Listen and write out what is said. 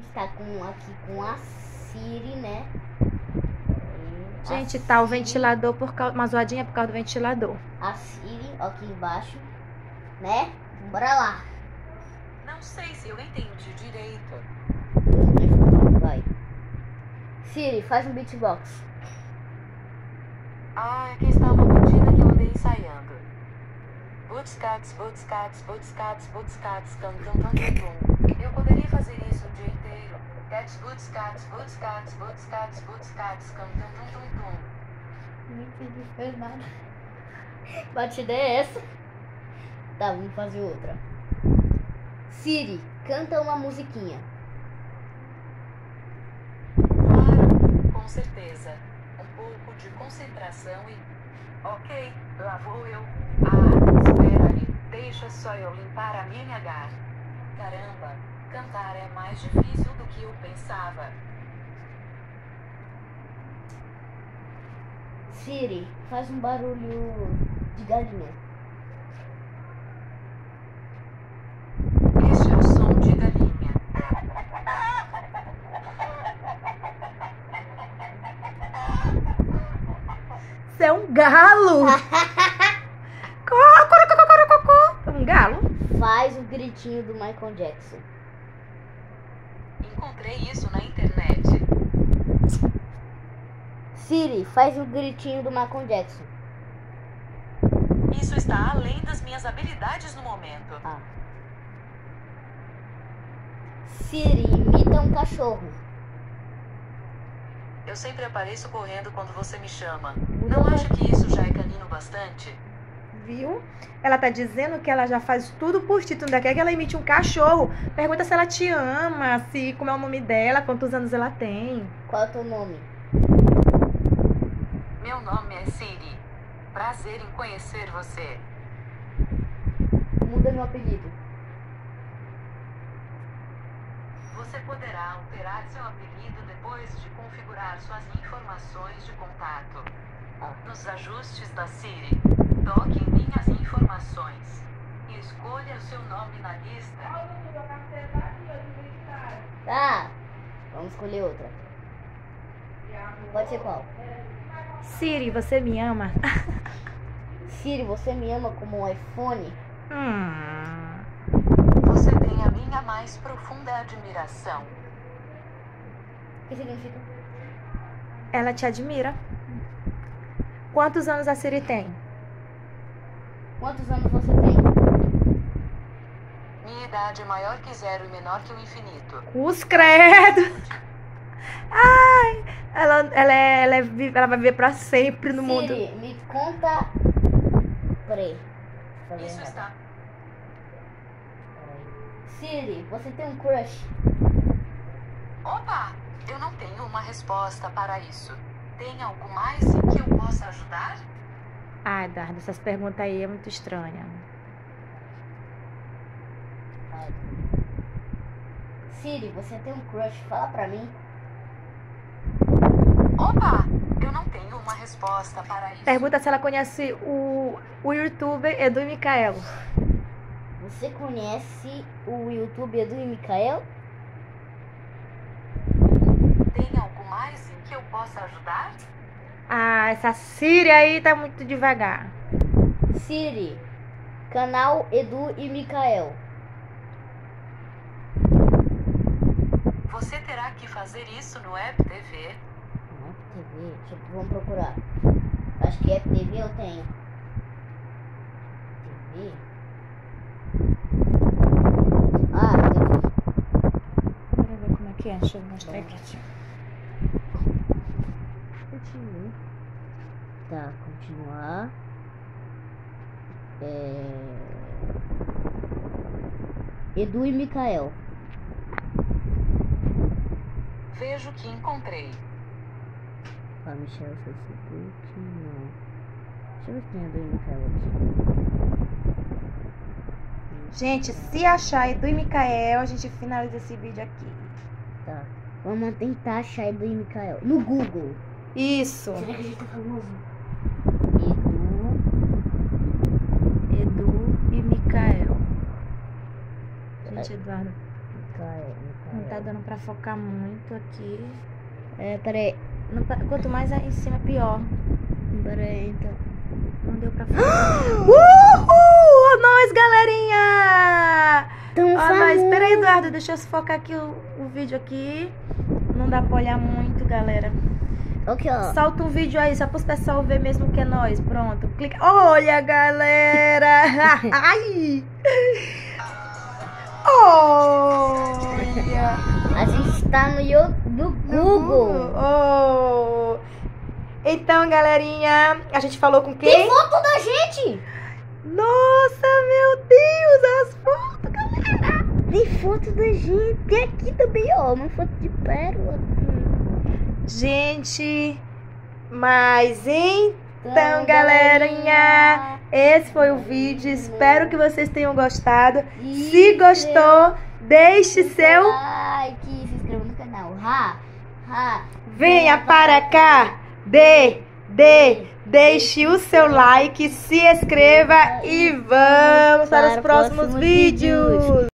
tá aqui com a Siri, né? Gente, tá o ventilador uma zoadinha por causa do ventilador. A Siri, ó, aqui embaixo, né? Bora lá. Não sei se eu entendi direito. Vai. Siri, faz um beatbox. Aqui está uma batida que eu andei ensaiando. Bootscats, bootscats, bootscats, bootscats, tum tum tum tum tum. Eu poderia fazer isso o dia inteiro. Cats, bootscats, bootscats, bootscats, bootscats, tum tum tum tum tum. Não entendi, fez nada. Batida é essa? Tá, vamos fazer outra. Siri, canta uma musiquinha. Claro, com certeza. Um pouco de concentração e... Ok, lá vou eu. Espera aí, deixa só eu limpar a minha garra. Caramba, cantar é mais difícil do que eu pensava. Siri, faz um barulho de galinha. Este é o som de galinha. Isso é um galo! Um galo? Faz o gritinho do Michael Jackson. Encontrei isso na internet. Siri, faz o gritinho do Michael Jackson. Isso está além das minhas habilidades no momento. Siri, imita um cachorro. Eu sempre apareço correndo quando você me chama. Não acha que isso já é canino bastante? Viu? Ela tá dizendo que ela já faz tudo por ti. Tu ainda quer que ela imite um cachorro? Pergunta se ela te ama, como é o nome dela, quantos anos ela tem. Qual é o teu nome? Meu nome é Siri. Prazer em conhecer você. Muda meu apelido. Você poderá alterar seu apelido depois de configurar suas informações de contato. Nos ajustes da Siri, toque em minhas informações e escolha o seu nome na lista. Tá, vamos escolher outra. Pode ser qual? Siri, você me ama? Siri, você me ama como um iPhone? Você tem a minha mais profunda admiração. O que significa? Ela te admira. Quantos anos a Siri tem? Quantos anos você tem? Minha idade é maior que zero e menor que o infinito. Cruz credo! Ai, ela vai viver pra sempre no mundo. Siri, me conta. Peraí. Isso está. Siri, você tem um crush? Opa! Eu não tenho uma resposta para isso. Tem algo mais em que eu possa ajudar? Ai, Dardo, essas perguntas aí é muito estranha. Siri, você tem um crush? Fala pra mim. Opa! Eu não tenho uma resposta para isso. Pergunta se ela conhece o youtuber Edu e Micael. Você conhece o youtuber Edu e Micael? Tem algo mais em que eu possa ajudar? Essa Siri aí tá muito devagar. Siri, canal Edu e Micael. Você terá que fazer isso no App TV. No App TV? Vamos procurar. Acho que App TV eu tenho. TV? TV. Quero ver como é que é. Deixa eu mostrar aqui. Continue. Tá, continuar. Edu e Micael. Vejo que encontrei. Michel, Facebook, não. Deixa eu ver se tem Edu e Micael aqui. Gente, se achar Edu e Micael, a gente finaliza esse vídeo aqui. Tá. Vamos tentar achar Edu e Micael. No Google. Isso. Será que a gente tá famoso? Edu e Micael. Gente, Eduardo. Micael. Não tá dando pra focar muito aqui. Peraí. Quanto mais em cima, pior. Peraí, então. Não deu pra focar. Uhul! Nós, galerinha! Nós. Espera aí, Eduardo. Deixa eu focar aqui o vídeo aqui. Não dá pra olhar muito, galera. Ok, ó. Solta um vídeo aí, só para os pessoal ver mesmo que é nós. Pronto. Clica. Olha, galera! Ai! Olha! A gente tá no Google. Oh. Então, galerinha, a gente falou com quem? Tem foto da gente! Nossa, meu Deus! As fotos, galera! Tem foto da gente. Tem aqui também, ó. Uma foto de pérola. Gente, mas então, galerinha, esse foi o vídeo. Espero que vocês tenham gostado. Se gostou, deixe seu like, se inscreva no canal. Venha para cá, deixe o seu like, se inscreva e vamos para os próximos vídeos.